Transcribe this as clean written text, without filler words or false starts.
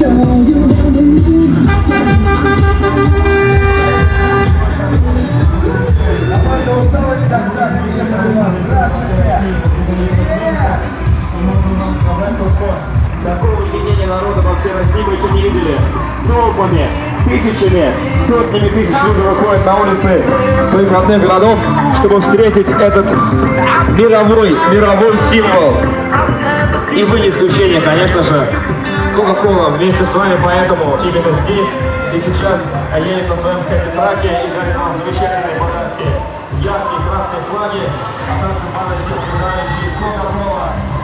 Такого единения народа во всей России мы еще не видели. Толпами, тысячами, сотнями тысяч люди выходят на улицы своих родных городов, чтобы встретить этот мировой символ. И вы не исключение, конечно же. Кока-кола вместе с вами, поэтому именно здесь и сейчас едет на своем хэппи-траке и дарит вам замечательные подарки. Яркие красные флаги, а также баночки, создающие Кока-кола.